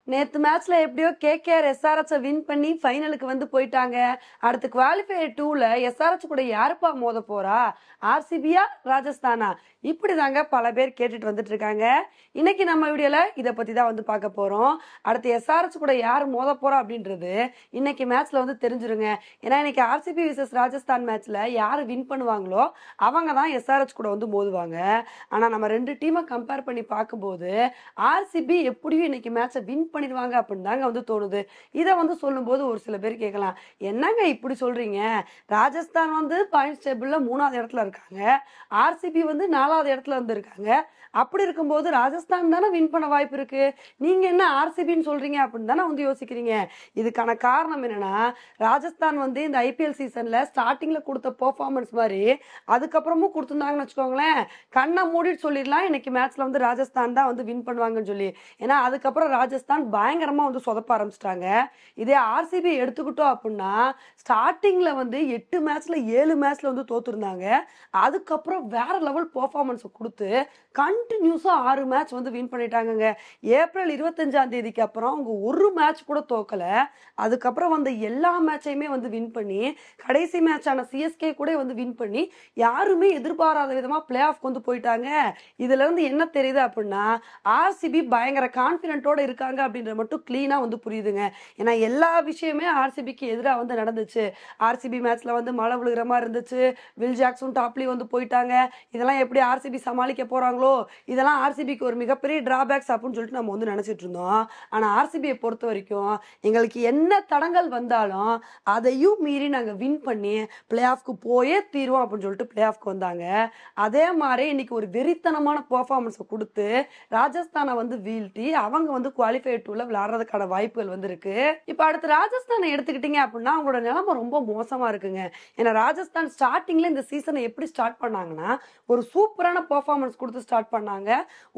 நேத்து மேட்ச்ல எப்படியோ கேகேஆர் எஸ்ஆர்எச் வின் பண்ணி ஃபைனலுக்கு வந்து போயிட்டாங்க. அடுத்து குவாலிஃபயர் 2ல எஸ்ஆர்எச் கூட யாருப்பா மோத போறா? ஆர்சிபியா ராஜஸ்தானா? இப்படிதாங்க பல பேர் கேட்டுட்டு வந்துட்டு இருக்காங்க. இன்னைக்கு நம்ம வீடியோல இதை பத்தி தான் வந்து பார்க்க போறோம். அடுத்து எஸ்ஆர்எச் கூட யார் மோத போறா அப்படின்றது இன்னைக்கு மேட்ச்ல வந்து தெரிஞ்சிருங்க. ஏன்னா இன்னைக்கு ஆர்சிபி விசஸ் ராஜஸ்தான் மேட்ச்ல யாரு வின் பண்ணுவாங்களோ அவங்க தான் எஸ்ஆர்எச் கூட வந்து மோதுவாங்க. ஆனா நம்ம ரெண்டு டீமை கம்பேர் பண்ணி பார்க்கும்போது ஆர்சிபி எப்படியும் இன்னைக்கு மேட்சை வின் பண்ணிடுவாங்க அப்படின்னு தாங்க வந்து தோணுது. இதை வந்து சொல்லும்போது ஒரு சில பேர் கேட்கலாம், என்னங்க இப்படி சொல்றீங்க? ராஜஸ்தான் வந்து பாயிண்ட்ஸ் டேபிள்ல 3வது இடத்துல இருக்காங்க, ஆர்சிபி வந்து 4வது இடத்துல வந்து இருக்காங்க. அப்படி இருக்கும்போது ராஜஸ்தான் தானே வின் பண்ண வாய்ப்பு இருக்கு, நீங்க என்ன ஆர்சிபின்னு சொல்றீங்க அப்படின்னு தானே வந்து யோசிக்கிறீங்க. இதுக்கான காரணம் என்னன்னா, ராஜஸ்தான் வந்து இந்த ஐபிஎல் சீசன்ல ஸ்டார்டிங்ல கொடுத்த பெர்ஃபார்மன்ஸ் மாதிரி அதுக்கப்புறமும் கொடுத்துருந்தாங்கன்னு வச்சுக்கோங்களேன், கண்ணை மூடிட்டு சொல்லிடலாம் இன்னைக்கு மேட்ச்ல வந்து ராஜஸ்தான் தான் வந்து வின் பண்ணுவாங்கன்னு சொல்லி. ஏன்னா அதுக்கப்புறம் ராஜஸ்தான் பயங்கரமா வந்து சொதப்ப ஆரம்பிச்சிட்டாங்க. இதே ஆர்சிபி எடுத்துக்கிட்டோம் அப்படின்னா ஸ்டார்டிங்ல வந்து 8 மேட்ச்ல 7 மேட்ச்ல வந்து தோத்துருந்தாங்க. அதுக்கப்புறம் வேற லெவல் பெர்ஃபார்மன்ஸ் கொடுத்து கண்டினியூஸா 6 மேட்ச் வந்து வின் பண்ணிட்டாங்க. ஏப்ரல் 25ஆம் தேதிக்கு அப்புறம் அவங்க ஒரு மேட்ச் கூட தோக்கல. அதுக்கப்புறம் வந்து எல்லா மேட்சையுமே வந்து வின் பண்ணி கடைசி மேட்சான சிஎஸ்கே கூட வந்து வின் பண்ணி யாருமே எதிர்பாராத விதமா பிளே ஆஃப் வந்து போயிட்டாங்க. இதுல இருந்து என்ன தெரியுது அப்படின்னா, ஆர்சிபி பயங்கர கான்பிடென்ட்டோட இருக்காங்க அப்படின்றது மட்டும் கிளீனா வந்து புரியுதுங்க. ஏன்னா எல்லா விஷயமே ஆர்சிபிக்கு எதிராக வந்து நடந்துச்சு. ஆர்சிபி மேட்ச்ல வந்து மழை விழுகிற மாதிரி இருந்துச்சு, வில் ஜாக்சன் டாப்லி வந்து போயிட்டாங்க. இதெல்லாம் எப்படி ஆர்சிபி சமாளிக்க போறாங்களோ, இதெல்லாம் ஆர்சிபிக்கு ஒரு மிகப்பெரிய டிராபேக்ஸ் அப்படின்னு சொல்லிட்டு நம்ம வந்து நினைச்சிட்டு இருந்தோம். ஆனா ஆர்சிபியை பொறுத்த வரைக்கும் எங்களுக்கு என்ன தடங்கள் வந்தாலும் அதையும் மீறி நாங்க வின் பண்ணி பிளே ஆஃப்க்கு போயே தீருவோம் அப்படின்னு சொல்லிட்டு பிளே ஆஃப்க்கு வந்தாங்க. அதே மாதிரி இன்னைக்கு ஒரு வெறித்தனமான பெர்ஃபார்மன்ஸை கொடுத்து ராஜஸ்தானை வந்து வீழ்த்தி அவங்க வந்து குவாலிஃபயர் 2ல விளையாடுறதுக்கான வாய்ப்புகள் வந்து இருக்கு. இப்ப அடுத்து ராஜஸ்தானை எடுத்துக்கிட்டீங்க அப்படின்னா அவங்களோட நிலைமை ரொம்ப மோசமா இருக்குங்க. ஏன்னா ராஜஸ்தான் ஸ்டார்டிங்ல இந்த சீசனை எப்படி ஸ்டார்ட் பண்ணாங்கன்னா, ஒரு சூப்பரான பெர்ஃபார்மன்ஸ் கொடுத்து ஸ்டார்ட் பண்ணாங்க.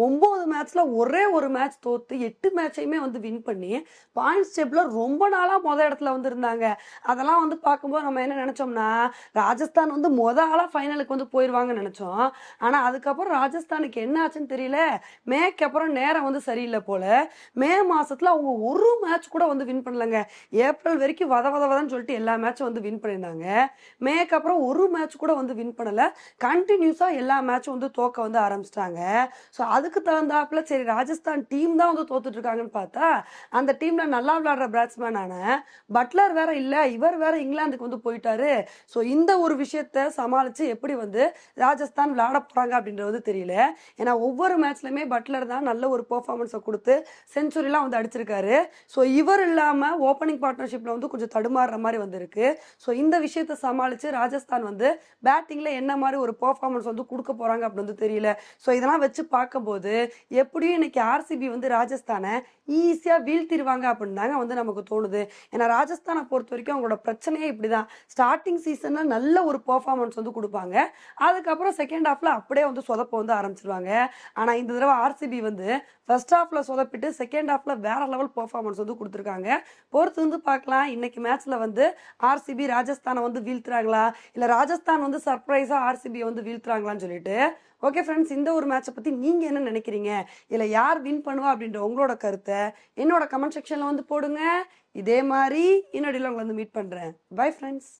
9 மேட்ச்ல ஒரே ஒரு மேட்ச் தோத்து 8 மேட்சையுமே வந்து வின் பண்ணி பாயிண்ட்ஸ் டேபிள்ல ரொம்ப நாளா இடத்துல வந்து இருந்தாங்க. அதெல்லாம் வந்து பார்க்கும்போது நம்ம என்ன நினைச்சோம்னா, ராஜஸ்தான் வந்து ஆளா ஃபைனலுக்கு வந்து போயிருவாங்கன்னு நினைச்சோம். ஆனா அதுக்கப்புறம் ராஜஸ்தானுக்கு என்ன ஆச்சுன்னு தெரியல, மேக்கு அப்புறம் நேரம் வந்து சரியில்லை போல. மே மாசத்துல அவங்க ஒரு மேட்ச் கூட வந்து வின் பண்ணலங்க. ஏப்ரல் வரைக்கும் வதன்னு சொல்லிட்டு எல்லா மேட்சும் வந்து வின் பண்ணியிருந்தாங்க. மேக்கு அப்புறம் ஒரு மேட்ச் கூட வந்து வின் பண்ணல. கண்டினியூஸா எல்லா மேட்சும் வந்து தோக்க வந்து ஆரம்பிச்சிட்டாங்க. ஸோ அதுக்கு தகுந்தாப்புல சரி ராஜஸ்தான் டீம் தான் வந்து தோத்துட்டு இருக்காங்கன்னு பார்த்தா, அந்த டீம்ல நல்லா விளையாடுற பேட்ஸ்மேனான பட்லர் வேற இல்ல, இவர் வேற இங்கிலாந்துக்கு வந்து போயிட்டாரு. ஸோ இந்த ஒரு விஷயத்த சமாளிச்சு எப்படி வந்து ராஜஸ்தான் விளையாட போறாங்க அப்படின்றது தெரியல. ஏன்னா ஒவ்வொரு மேட்ச்லயுமே பட்லர் தான் நல்ல ஒரு பெர்ஃபார்மன்ஸை கொடுத்து செஞ்சுரிலாம் வந்து அடிச்சிருக்காரு. ஸோ இவர் இல்லாம ஓப்பனிங் பார்ட்னர்ஷிப்ல வந்து கொஞ்சம் தடுமாறுற மாதிரி வந்து இருக்கு. ஸோ இந்த விஷயத்த சமாளிச்சு ராஜஸ்தான் வந்து பேட்டிங்ல என்ன மாதிரி ஒரு பெர்ஃபார்மன்ஸ் வந்து கொடுக்க போறாங்க அப்படின்னு வந்து தெரியல. ஸோ இதெல்லாம் வச்சு பார்க்கும்போது எப்படியும் இன்னைக்கு ஆர்சிபி வந்து ராஜஸ்தானை ஈஸியா வீழ்த்திடுவாங்க அப்படின்னு தாங்க வந்து நமக்கு தோணுது. ஏன்னா ராஜஸ்தானை பொறுத்த வரைக்கும் அவங்களோட பிரச்சனையே இப்படிதான். ஸ்டார்டிங் சீசன்ல நல்ல ஒரு பெர்ஃபார்மன்ஸ் வந்து கொடுப்பாங்க, அதுக்கப்புறம் செகண்ட் ஹாஃப்ல அப்படியே வந்து சொதப்ப வந்து ஆரம்பிச்சிருவாங்க. ஆனா இந்த தடவை ஆர்சிபி வந்து ஃபர்ஸ்ட் ஹாஃப்ல சொதப்பிட்டு செகண்ட் ஹாஃப்ல வேற லெவல் பெர்ஃபார்மன்ஸ் வந்து கொடுத்துருக்காங்க. பொறுத்து வந்து பார்க்கலாம் இன்னைக்கு மேட்ச்ல வந்து ஆர்சிபி ராஜஸ்தானை வந்து வீழ்த்துறாங்களா, இல்ல ராஜஸ்தான் வந்து சர்ப்ரைஸா ஆர்சிபி வந்து வீழ்த்துறாங்களான்னு சொல்லிட்டு. ஓகே ஃப்ரெண்ட்ஸ், இந்த ஒரு மேட்சை பத்தி நீங்க என்ன நினைக்கிறீங்க, இல்ல யார் வின் பண்ணுவா அப்படின்ற உங்களோட கருத்தை என்னோட கமெண்ட் செக்ஷன்ல வந்து போடுங்க. இதே மாதிரி இன்னொடியில் உங்களை வந்து மீட் பண்றேன். Bye friends.